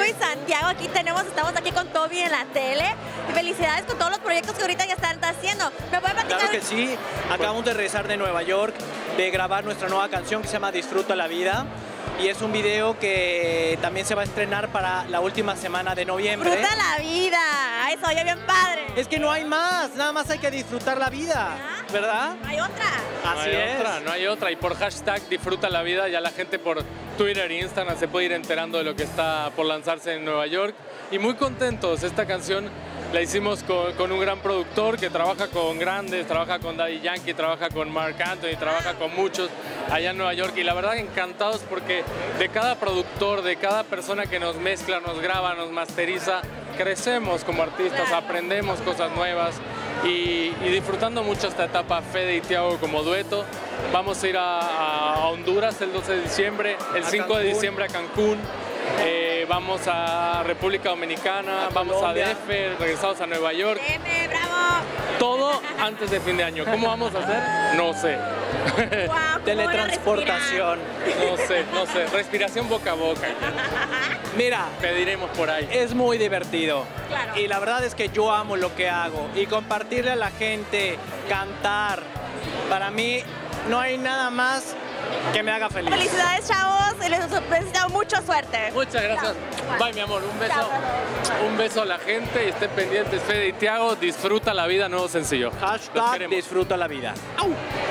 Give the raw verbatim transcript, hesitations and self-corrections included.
y Santiago, aquí tenemos, estamos aquí con Toby en la tele. Y felicidades con todos los proyectos que ahorita ya están haciendo. ¿Me pueden platicar? Claro que sí, acabamos de regresar de Nueva York, de grabar nuestra nueva canción que se llama Disfruta la Vida. Y es un video que también se va a estrenar para la última semana de noviembre. ¡Disfruta la vida! Eso, oye, bien padre. Es que no hay más, nada más hay que disfrutar la vida, ¿Ah? ¿verdad? ¿No hay otra? Así no hay es. otra, no hay otra. Y por hashtag Disfruta la Vida, ya la gente por Twitter e Instagram se puede ir enterando de lo que está por lanzarse en Nueva York. Y muy contentos, esta canción la hicimos con, con un gran productor que trabaja con grandes, trabaja con Daddy Yankee, trabaja con Marc Anthony, trabaja con muchos allá en Nueva York. Y la verdad encantados porque de cada productor, de cada persona que nos mezcla, nos graba, nos masteriza, crecemos como artistas, aprendemos cosas nuevas y, y disfrutando mucho esta etapa Fede y Tiago como dueto. Vamos a ir a, a Honduras el doce de diciembre, el cinco de diciembre a Cancún. Eh, vamos a República Dominicana, a vamos Colombia. A D F, regresamos a Nueva York. D F, bravo. Todo antes de fin de año. ¿Cómo vamos a hacer? No sé. Wow, Teletransportación. No sé, no sé. Respiración boca a boca. Mira, pediremos por ahí. Es muy divertido. Claro. Y la verdad es que yo amo lo que hago. Y compartirle a la gente, cantar, para mí no hay nada más que me haga feliz. Felicidades, chavos, y les deseo mucha suerte. Muchas gracias. Bye, mi amor. Un beso. Chao. Un beso a la gente y estén pendientes. Fede y Tiago, disfruta la vida, nuevo sencillo. Hashtag disfruta la vida. ¡Au!